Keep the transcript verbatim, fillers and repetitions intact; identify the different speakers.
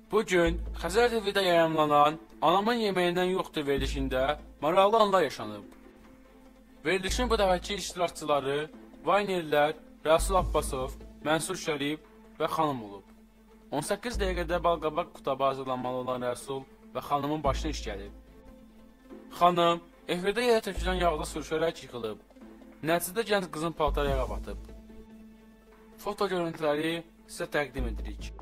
Speaker 1: Bugün Xəzər T V-də yayımlanan Anamın yeməyindən yoxdur verilişində maraqlı anlar yaşanıb. Verilişin bu dəfəki iştirakçıları Vaynerlər Rəsul Abbasov, Mənsur Şərif və xanım olub. on səkkiz dəqiqədə balqabaq qutabı hazırlanmalı olan Rəsul və xanımın başına iş gəlib. Xanım efirdə yerə tökülən yağda sürüşərək yıxılıb. Nəticədə gənc qızın paltarı yağa batıb. Foto görüntüləri sizə təqdim edirik.